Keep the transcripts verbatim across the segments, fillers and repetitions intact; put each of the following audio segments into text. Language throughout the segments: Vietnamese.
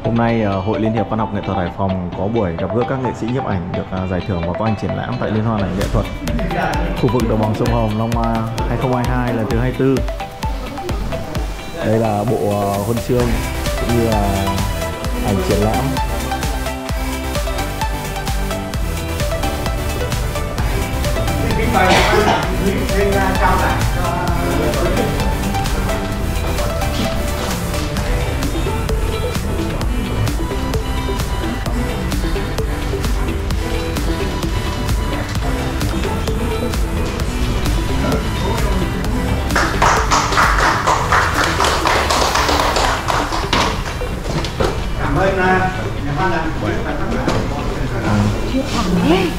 Hôm nay Hội Liên hiệp Văn học Nghệ thuật Hải Phòng có buổi gặp gỡ các nghệ sĩ nhiếp ảnh được giải thưởng và có hành triển lãm tại Liên hoan ảnh nghệ thuật khu vực đồng bằng sông Hồng năm hai không hai hai lần thứ hai mươi tư. Đây là bộ huân chương cũng như là ảnh triển lãm. Cảm ơn nhà văn là chưa thẳng đấy.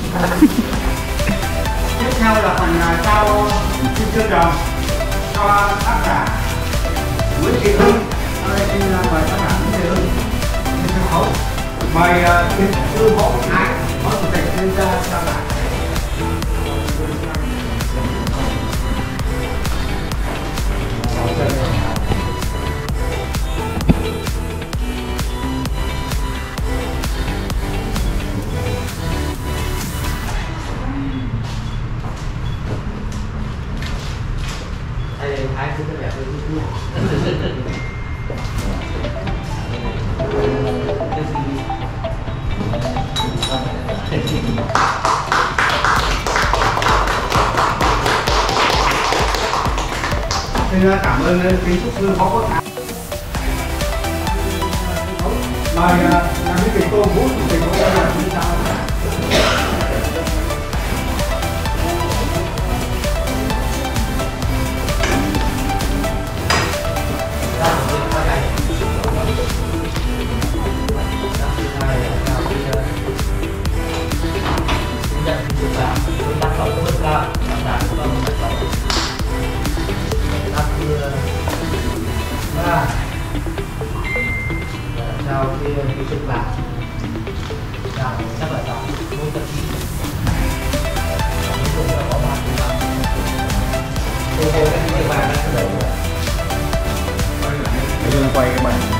Tiếp theo là phần trao huy chương đồng cho tác giả Nguyễn Thị Hưng. Đây xin mời tác giả Nguyễn Thị Hưng lên sân khấu. Mời kiến trúc sư Võ Quốc Thái, phó chủ tịch lên trao giải. Thái cũng đẹp hơn chút chút. Xin cảm ơn kiến trúc sư Võ Quốc Thái. Mời nhà biên kịch Tô Vũ, chủ tịch hội đồng nhà biên trao giải. Chào khi khi trực lạc chào các bạn đọc môn tập trí cũng là có bạn của bạn cô cô các cái bạn đã đầu Dương quay cái bản.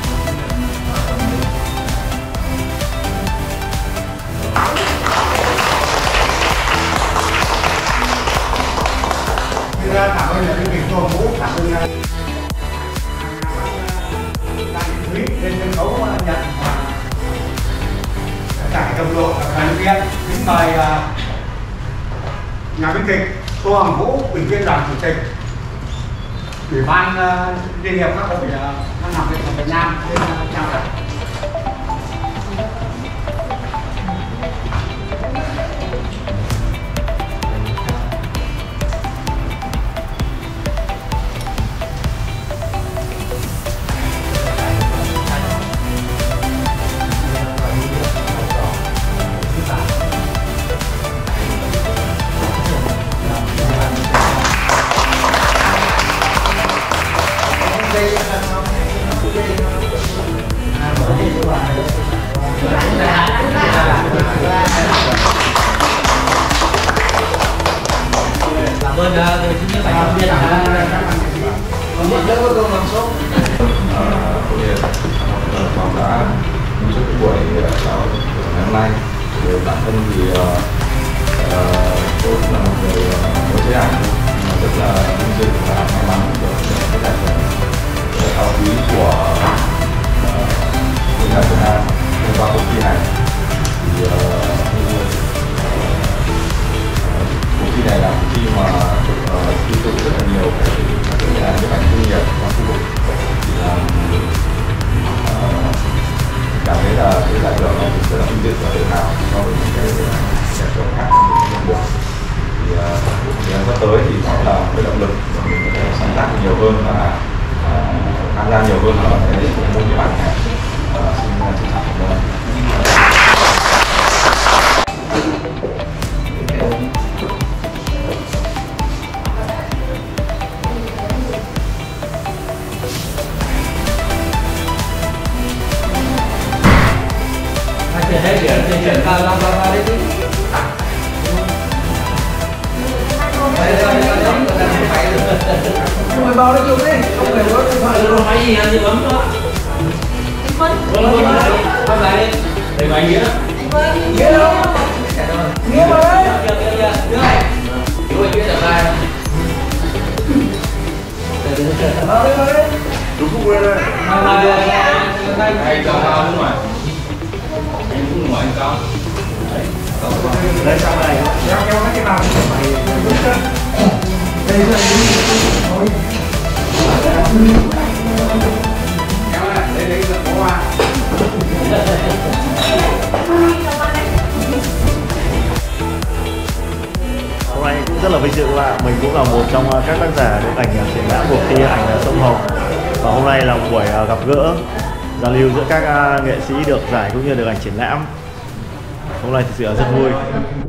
Xin cảm ơn nhà biên kịch Tô Vũ, cảm ơn lên sân khấu nhận giải đồng đội và đoàn viên. Xin mời nhà biên kịch Tô Hồng Vũ, ủy viên đoàn chủ tịch Ủy ban Liên hiệp các hội văn học nghệ thuật Việt Nam lên trao giải. cảm ơn người xin nhớ bài học viên đã còn một đứa có công làm số phòng đã tổ chức buổi chào ngày hôm nay. Về bản thân thì tôi cũng là một người có chế ảnh mà rất là vinh dự và may mắn được cái giải thưởng cao quý của Hội Nhà Việt Nam thông qua cuộc thi này. Thì cuộc thi này là cuộc thi mà được quy tụ rất là nhiều cái nhà nhiếp ảnh chuyên nghiệp trong khu vực. Thì là cảm thấy là cái giải thưởng này rất là vinh dự và tự hào so với những cái giải thưởng khác mình được. Thì thời gian sắp tới thì sẽ là cái động lực để mình có thể sáng tác nhiều hơn và tham gia nhiều hơn ở cái môn nhiếp ảnh này. Xin trân trọng cảm ơn. chuyển đây chuyển chuyển chuyển vào vào vào vào đây đi. Đây đây đây đây không phải bao đấy chụp đi, không phải có điện thoại rồi hay gì gì bấm nữa. Vâng lại đi. Đây là anh Nghĩa. Nghĩa đâu? Nghĩa mà đấy. Chưa chưa chưa. Đưa này. Chú anh Nghĩa trở lại. Ờ đây mà đấy. Đúng không quên rồi. Mà mà đưa Anh cho tao nước ngoài. Anh cũng ngoài anh cao. Đây xong này. Kéo kéo cái vào mày. Đây là thôi. Kéo lại, đây đấy là có hoa. Hôm nay cũng rất là vinh dự các bạn, mình cũng là một trong các tác giả được ảnh triển lãm cuộc thi ảnh sông Hồng. Và hôm nay là một buổi gặp gỡ, giao lưu giữa các nghệ sĩ được giải cũng như được ảnh triển lãm. Hôm nay thực sự là rất vui.